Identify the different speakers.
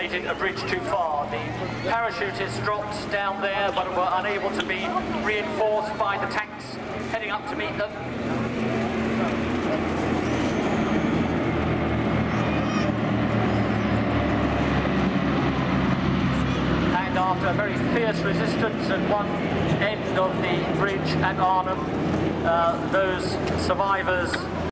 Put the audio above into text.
Speaker 1: designated a bridge too far. The parachutists dropped down there but were unable to be reinforced by the tanks heading up to meet them. And after a very fierce resistance at one end of the bridge at Arnhem, those survivors